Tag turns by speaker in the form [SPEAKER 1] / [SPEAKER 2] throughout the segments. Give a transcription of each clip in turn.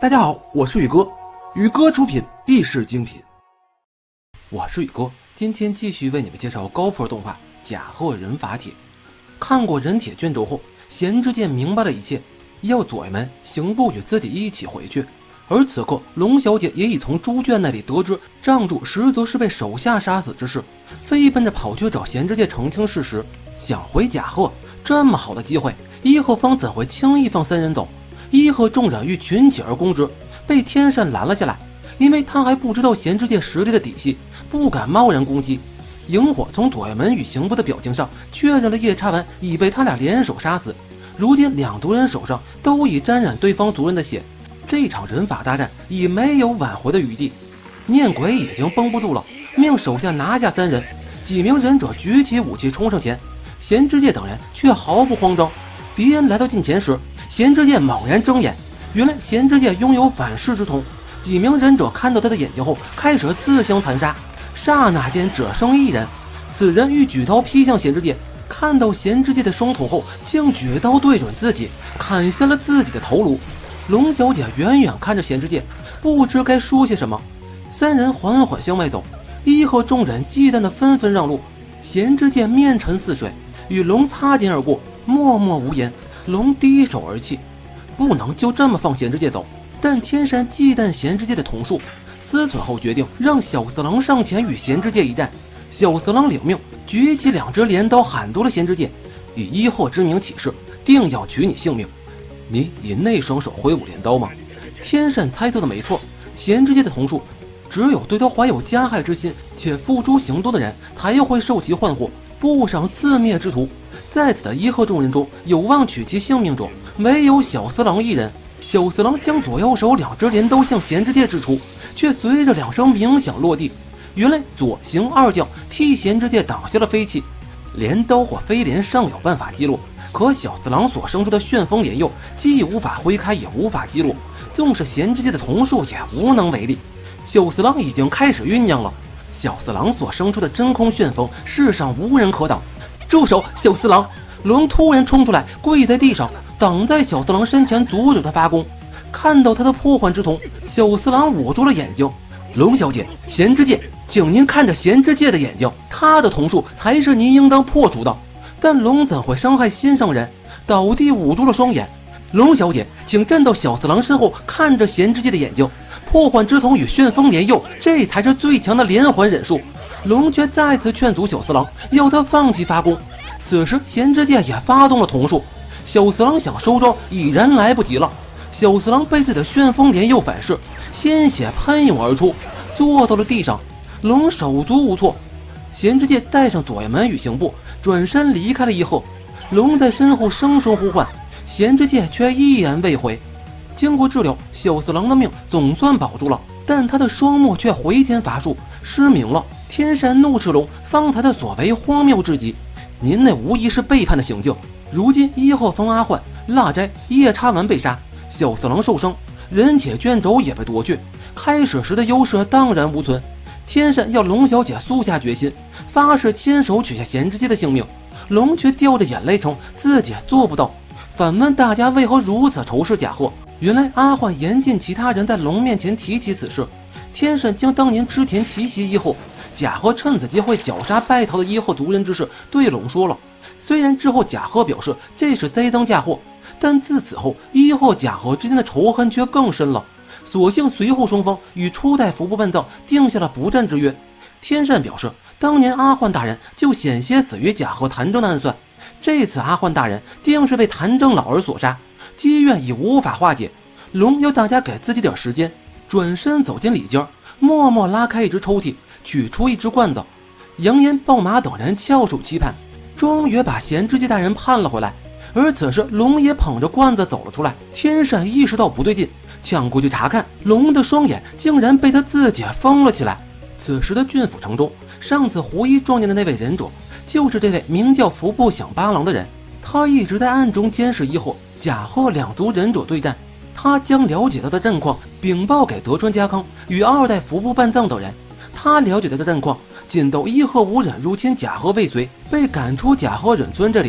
[SPEAKER 1] 大家好，我是宇哥，宇哥出品必是精品。我是宇哥，今天继续为你们介绍高分动画《甲贺忍法帖》。看过忍帖卷轴后，贤之介明白了一切，要左卫门刑部与自己一起回去。而此刻，龙小姐也已从猪圈那里得知帐主实则是被手下杀死之事，飞奔着跑去找贤之介澄清事实。想回甲贺，这么好的机会，伊贺方怎会轻易放三人走？伊贺众人欲群起而攻之，被天山拦了下来，因为他还不知道贤之介实力的底细，不敢贸然攻击。萤火从左卫门与刑部的表情上确认了夜叉丸已被他俩联手杀死，如今两族人手上都已沾染对方族人的血，这场人法大战已没有挽回的余地。念鬼已经绷不住了，命手下拿下三人。几名忍者举起武器冲上前，贤之介等人却毫不慌张。敌人来到近前时，贤之介猛然睁眼，原来贤之介拥有反噬之瞳。几名忍者看到他的眼睛后，开始自相残杀，刹那间只剩一人。此人欲举刀劈向贤之介，看到贤之介的双瞳后，竟举刀对准自己，砍下了自己的头颅。龙小姐远远看着贤之介，不知该说些什么。三人缓缓向外走，伊贺众人忌惮的纷纷让路。贤之介面沉似水，与龙擦肩而过，默默无言。龙低手而泣，不能就这么放贤之介走。但天山忌惮贤之介的瞳术，思忖后决定让小四郎上前与贤之介一战。小四郎领命，举起两只镰刀喊住了贤之介，以伊贺之名起誓，定要取你性命。你以那双手挥舞镰刀吗？天山猜测的没错，贤之介的瞳术只有对他怀有加害之心且付诸行动的人才会受其幻惑，布上自灭之徒。在此的伊贺众人中，有望取其性命者唯有小四郎一人。小四郎将左右手两只镰刀向贤之介掷出，却随着两声鸣响落地。原来左行二将替贤之介挡下了飞气，镰刀或飞镰尚有办法击落，可小四郎所生出的旋风莲佑既无法挥开也无法击落，纵使贤之介的瞳术也无能为力。小四郎已经开始酝酿了，小四郎所生出的真空旋风世上无人可挡。住手！小四郎！龙突然冲出来，跪在地上，挡在小四郎身前，阻止他发功。看到他的破幻之瞳，小四郎捂住了眼睛。龙小姐，贤之介，请您看着贤之介的眼睛，他的瞳术才是您应当破除的。但龙怎会伤害心上人？倒地捂住了双眼。龙小姐，请站到小四郎身后，看着贤之介的眼睛。破幻之瞳与旋风莲佑，这才是最强的连环忍术。龙却再次劝阻小四郎，要他放弃发功。此时贤之介也发动了瞳术，小四郎想收招已然来不及了。小四郎被自己的旋风莲佑反噬，鲜血喷涌而出，坐到了地上。龙手足无措，贤之介带上左卫门与刑部，转身离开了伊贺。龙在身后声声呼唤，贤之介却一言未回。经过治疗，小四郎的命总算保住了，但他的双目却回天乏术，失明了。天山怒斥龙方才的所为荒谬至极，您那无疑是背叛的行径。如今伊贺方阿焕、腊斋、夜叉丸被杀，小四郎受伤，忍铁卷轴也被夺去，开始时的优势荡然无存。天山要龙小姐速下决心，发誓亲手取下贤之介的性命。龙却掉着眼泪称自己做不到，反问大家为何如此仇视甲贺。原来阿焕严禁其他人在龙面前提起此事。天山将当年织田奇袭伊贺，甲贺趁此机会绞杀败逃的伊贺族人之事对龙说了。虽然之后甲贺表示这是栽赃嫁祸，但自此后伊贺甲贺之间的仇恨却更深了。所幸随后双方与初代服部半藏定下了不战之约。天山表示当年阿焕大人就险些死于甲贺谭正的暗算，这次阿焕大人定是被谭正老儿所杀，积怨已无法化解。龙要大家给自己点时间，转身走进里间，默默拉开一只抽屉，取出一只罐子。杨延、豹马等人翘首期盼，终于把贤之介大人盼了回来。而此时龙也捧着罐子走了出来。天山意识到不对劲，抢过去查看，龙的双眼竟然被他自己封了起来。此时的郡府城中，上次胡一撞见的那位忍者，就是这位名叫服部响八郎的人。他一直在暗中监视伊贺、甲贺两族忍者对战。他将了解到的战况禀报给德川家康与二代服部半藏等人。他了解到的战况，仅到伊贺无忍入侵甲贺未遂，被赶出甲贺忍村这里。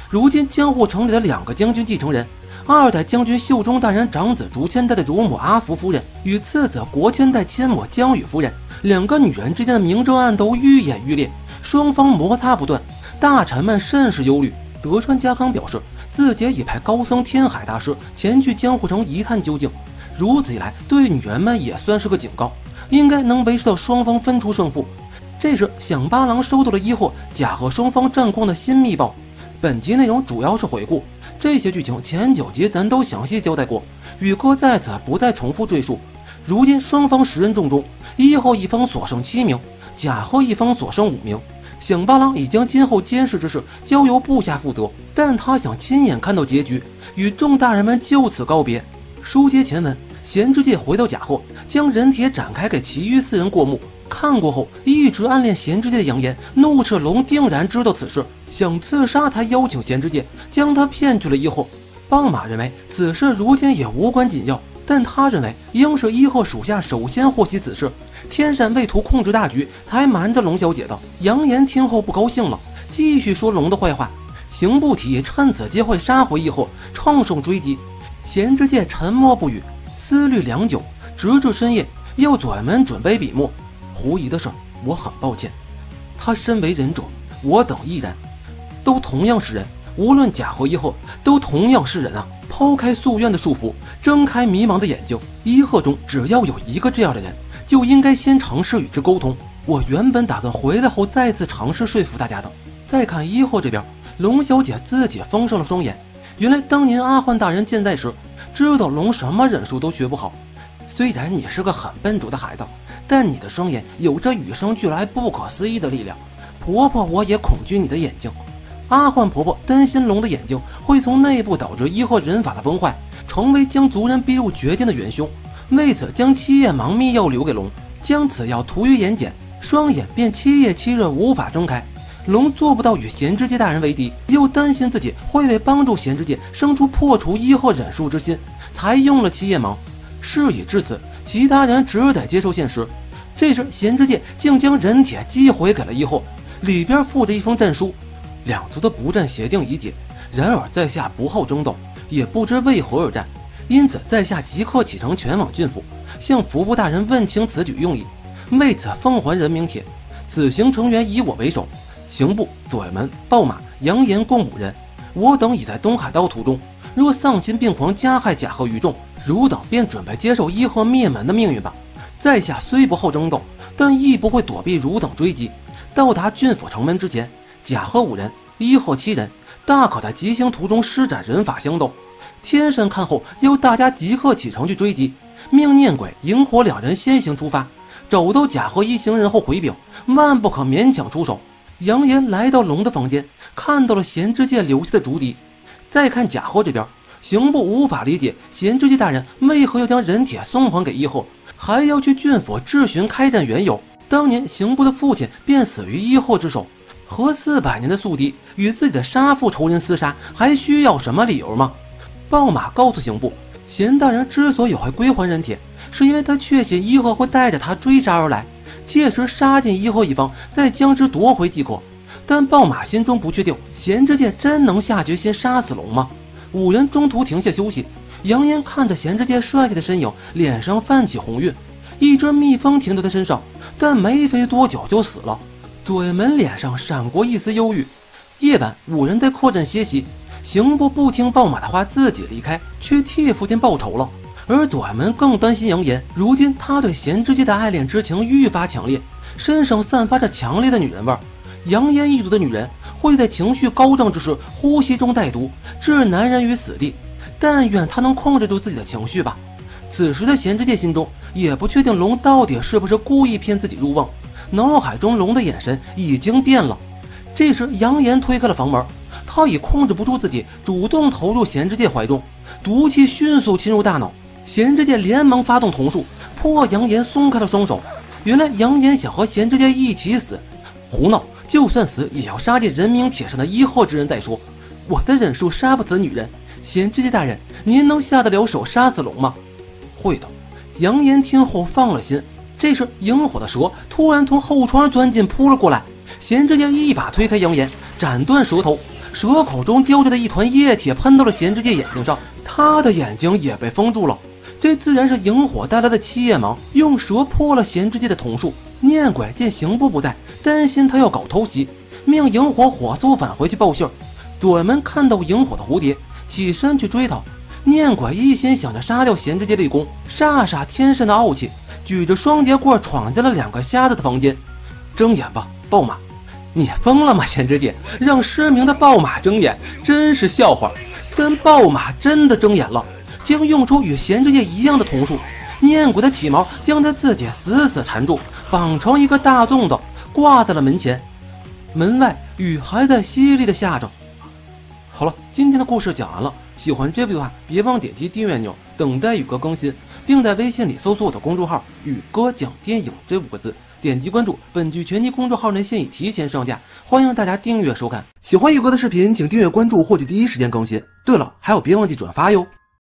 [SPEAKER 1] 如今江户城里的2个将军继承人，2代将军秀忠大人长子竹千代的乳母阿福夫人与次子国千代千母江羽夫人，2个女人之间的明争暗斗愈演愈烈，双方摩擦不断，大臣们甚是忧虑。德川家康表示，自己已派高僧天海大师前去江户城一探究竟，如此一来，对女人们也算是个警告，应该能维持到双方分出胜负。这时，响八郎收到了伊贺、甲贺双方战况的新密报。本集内容主要是回顾这些剧情，前9集咱都详细交代过，宇哥在此不再重复赘述。如今双方10人众中，伊贺一方所剩7名，甲贺一方所剩5名。响八郎已将今后监视之事交由部下负责，但他想亲眼看到结局，与众大人们就此告别。书接前文，贤之介回到甲贺，将人帖展开给其余4人过目。看过后，一直暗恋贤之介的杨岩怒斥龙定然知道此事，想刺杀才邀请贤之介，将他骗去了伊贺。棒马认为此事如今也无关紧要，但他认为应是伊贺属下首先获悉此事，天山为图控制大局，才瞒着龙小姐的。杨岩听后不高兴了，继续说龙的坏话。刑部体趁此机会杀回伊贺，乘胜追击。贤之介沉默不语，思虑良久，直至深夜，又左门准备笔墨。狐疑的事，我很抱歉。他身为忍者，我等亦然，都同样是人，无论甲和伊贺，都同样是人啊！抛开夙愿的束缚，睁开迷茫的眼睛，伊贺中只要有一个这样的人，就应该先尝试与之沟通。我原本打算回来后再次尝试说服大家的。再看伊贺这边，龙小姐自己封上了双眼。原来当年阿焕大人健在时，知道龙什么忍术都学不好。虽然你是个很笨拙的孩子，但你的双眼有着与生俱来不可思议的力量。婆婆，我也恐惧你的眼睛。阿焕婆婆担心龙的眼睛会从内部导致伊贺人法的崩坏，成为将族人逼入绝境的元凶，为此将7夜盲秘药留给龙，将此药涂于眼睑，双眼便7夜7日无法睁开。龙做不到与贤之介大人为敌，又担心自己会为帮助贤之介生出破除伊贺忍术之心，才用了7夜盲。事已至此，其他人只得接受现实。这时贤之介竟将人帖寄回给了伊贺，里边附着一封战书。2族的不战协定已解，然而在下不好争斗，也不知为何而战，因此在下即刻启程前往郡府，向服部大人问清此举用意，为此奉还人命帖。此行成员以我为首，刑部、左卫门、豹马、杨岩共5人。我等已在东海道途中，若丧心病狂加害甲贺于众，汝等便准备接受伊贺灭门的命运吧。在下虽不好争斗，但亦不会躲避汝等追击。到达郡府城门之前，甲贺5人，伊贺7人，大可在急行途中施展人法相斗。天神看后，要大家即刻启程去追击，命念鬼、萤火2人先行出发，找到甲贺一行人后回禀，万不可勉强出手。杨岩来到龙的房间，看到了贤之介留下的竹笛。再看甲贺这边，刑部无法理解贤之介大人为何要将人帖送还给伊贺，还要去郡府质询开战缘由。当年刑部的父亲便死于伊贺之手，和400年的宿敌与自己的杀父仇人厮杀，还需要什么理由吗？豹马告诉刑部，贤大人之所以会归还人帖，是因为他确信伊贺会带着他追杀而来，届时杀进伊贺一方，再将之夺回即可。但豹马心中不确定，贤之介真能下决心杀死龙吗？5人中途停下休息，杨岩看着贤之介帅气的身影，脸上泛起红晕。一只蜜蜂停在他身上，但没飞多久就死了。左卫门脸上闪过一丝忧郁。夜晚，5人在客栈歇息，刑部不听豹马的话，自己离开，却替父亲报仇了。而左卫门更担心杨岩，如今他对贤之介的爱恋之情愈发强烈，身上散发着强烈的女人味儿。杨岩一族的女人会在情绪高涨之时呼吸中带毒，置男人于死地。但愿他能控制住自己的情绪吧。此时的贤之介心中也不确定龙到底是不是故意骗自己入瓮，脑海中龙的眼神已经变了。这时杨岩推开了房门，他已控制不住自己，主动投入贤之介怀中，毒气迅速侵入大脑。贤之介连忙发动瞳术，迫杨岩松开了双手。原来杨岩想和贤之介一起死，胡闹，就算死也要杀进人命帖上的伊贺之人再说。我的忍术杀不死女人，贤之介大人，您能下得了手杀死龙吗？会的。杨岩听后放了心。这时萤火的蛇突然从后窗钻进扑了过来，贤之介一把推开杨岩，斩断蛇头， 蛇口中叼着的一团液体喷到了贤之介眼睛上，他的眼睛也被封住了。这自然是萤火带来的七叶芒，用蛇破了贤之介的瞳术。念鬼见刑部不在，担心他要搞偷袭，命萤火火速返回去报信。左卫门看到萤火的蝴蝶，起身去追他。念鬼一心想着杀掉贤之介立功，煞煞天生的傲气，举着双节棍闯进了2个瞎子的房间。睁眼吧，豹马！你疯了吗？贤之介让失明的豹马睁眼，真是笑话。但豹马真的睁眼了，竟用出与贤之介一样的瞳术。念鬼的体毛将他自己死死缠住，绑成一个大粽子，挂在了门前。门外雨还在淅沥的下着。好了，今天的故事讲完了。喜欢这部的话，别忘点击订阅钮，等待宇哥更新，并在微信里搜索我的公众号“宇哥讲电影”这5个字，点击关注。本剧全集公众号内现已提前上架，欢迎大家订阅收看。喜欢宇哥的视频，请订阅关注，获取第一时间更新。对了，还有别忘记转发哟。